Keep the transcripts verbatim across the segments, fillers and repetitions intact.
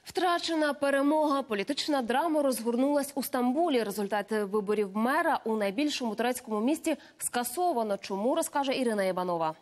Втрачена перемога. Політична драма розгорнулась у Стамбулі. Результати виборів мера у найбільшому турецькому місті скасовано. Чому, розкаже Ірина Ібанова.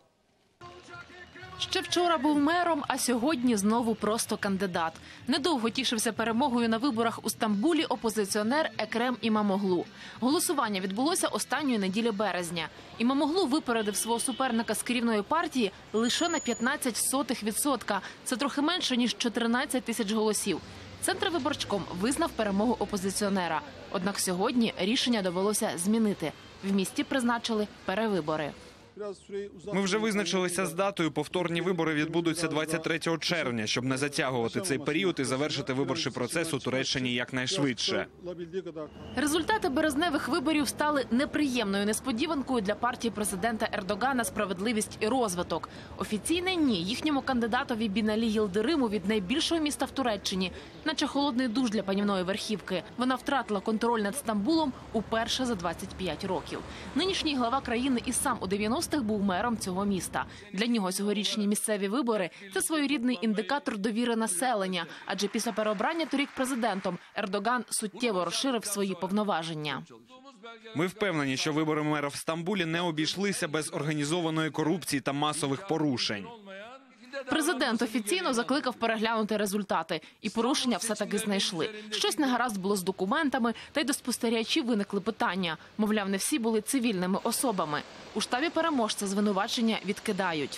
Ще вчора був мером, а сьогодні знову просто кандидат. Недовго тішився перемогою на виборах у Стамбулі опозиціонер Екрем Імамоглу. Голосування відбулося останньої неділі березня. Імамоглу випередив свого суперника з керівної партії лише на п'ятнадцять сотих відсотка. Це трохи менше, ніж чотирнадцять тисяч голосів. Центрвиборчком визнав перемогу опозиціонера. Однак сьогодні рішення довелося змінити. В місті призначили перевибори. Ми вже визначилися з датою. Повторні вибори відбудуться двадцять третього червня, щоб не затягувати цей період і завершити виборчий процес у Туреччині якнайшвидше. Результати березневих виборів стали неприємною несподіванкою для партії президента Ердогана «Справедливість і розвиток». Офіційне «ні» їхньому кандидатові Біналі Йилдириму від найбільшого міста в Туреччині, наче холодний душ для панівної верхівки. Вона втратила контроль над Стамбулом уперше за двадцять п'ять років. Нинішній глава країни і сам у дев'яностих був мером цього міста. Для нього цьогорічні місцеві вибори – це своєрідний індикатор довіри населення, адже після переобрання торік президентом Ердоган суттєво розширив свої повноваження. Ми впевнені, що вибори мера в Стамбулі не обійшлися без організованої корупції та масових порушень. Президент офіційно закликав переглянути результати. І порушення все-таки знайшли. Щось негаразд було з документами, та й до спостерігачів виникли питання. Мовляв, не всі були цивільними особами. У штабі переможця звинувачення відкидають.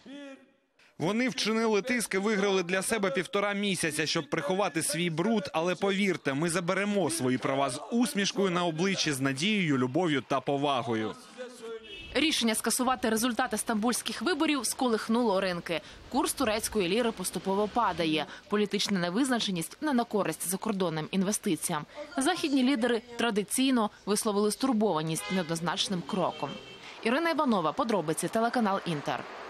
Вони вчинили тиск і виграли для себе півтора місяця, щоб приховати свій бруд. Але повірте, ми заберемо свої права з усмішкою на обличчі, з надією, любов'ю та повагою. Рішення скасувати результати стамбульських виборів сколихнуло ринки. Курс турецької ліри поступово падає. Політична невизначеність не на користь закордонним інвестиціям. Західні лідери традиційно висловили стурбованість неоднозначним кроком. Ірина Ібанова, подробиці, телеканал «Інтер».